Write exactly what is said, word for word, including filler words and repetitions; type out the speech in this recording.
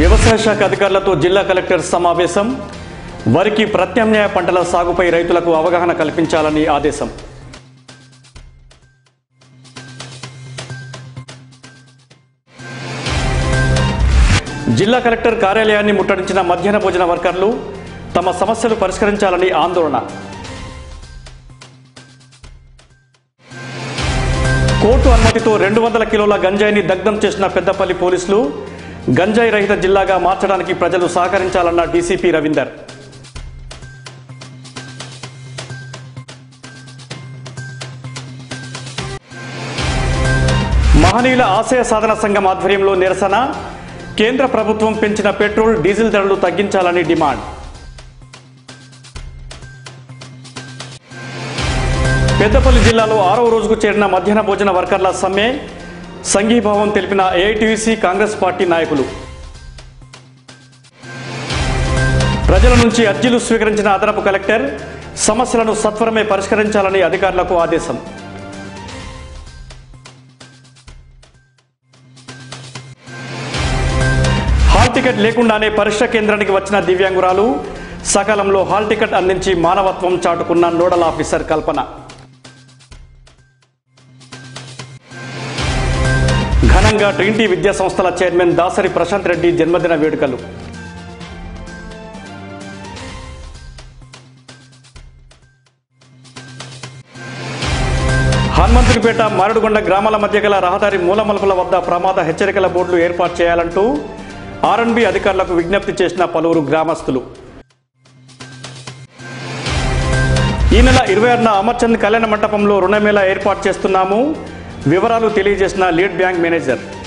వ్యవసాయ శాఖ అధికారులతో జిల్లా కలెక్టర్ సమావేశం. వరికి ప్రత్యామ్నాయ పంటల సాగుపై రైతులకు అవగాహన కల్పించాలని ఆదేశం. జిల్లా కలెక్టర్ కార్యాలయాన్ని ముట్టడించిన మధ్యాహ్న భోజన వర్కర్లు తమ సమస్యలు పరిష్కరించాలని ఆందోళన. కోర్టు అనుమతితో రెండు వందల కిలోల గంజాయిని దగ్ధం చేసిన పెద్దపల్లి పోలీసులు. గంజాయి రహిత జిల్లాగా మార్చడానికి ప్రజలు సహకరించాలన్న డీసీపీ రవీందర్. మహనీయుల ఆశయ సాధన సంఘం ఆధ్వర్యంలో నిరసన. కేంద్ర ప్రభుత్వం పెంచిన పెట్రోల్ డీజిల్ ధరలు తగ్గించాలని డిమాండ్. పెద్దపల్లి జిల్లాలో ఆరవ రోజుకు చేరిన మధ్యాహ్న భోజన వర్కర్ల సమ్మె. సంఘీభావం తెలిపిన ఏఐటీయూసీ కాంగ్రెస్ పార్టీ నాయకులు. ప్రజల నుంచి అర్జీలు స్వీకరించిన అదనపు కలెక్టర్ సమస్యలను సత్వరమే పరిష్కరించాలని అధికారులకు ఆదేశం. హాల్ టికెట్ లేకుండానే పరీక్ష కేంద్రానికి వచ్చిన దివ్యాంగురాలు. సకాలంలో హాల్ టికెట్ అందించి మానవత్వం చాటుకున్న నోడల్ ఆఫీసర్ కల్పన. ఘనంగా ట్రినిటీ విద్యా సంస్థల చైర్మన్ దాసరి ప్రశాంత్ రెడ్డి జన్మదిన వేడుకలు. హనుమంతుడిపేట మారడుగొండ గ్రామాల మధ్య గల రహదారి మూలమలుపుల వద్ద ప్రమాద హెచ్చరికల బోర్డులు ఏర్పాటు చేయాలంటూ ఆర్ఎండ్బి అధికారులకు విజ్ఞప్తి చేసిన పలువురు గ్రామస్తులు. ఈ నెల ఇరవై ఆరున అమర్చంద్ కళ్యాణ మండపంలో రుణమేళా ఏర్పాటు చేస్తున్నాము. వివరాలు తెలియజేసిన లీడ్ బ్యాంక్ మేనేజర్.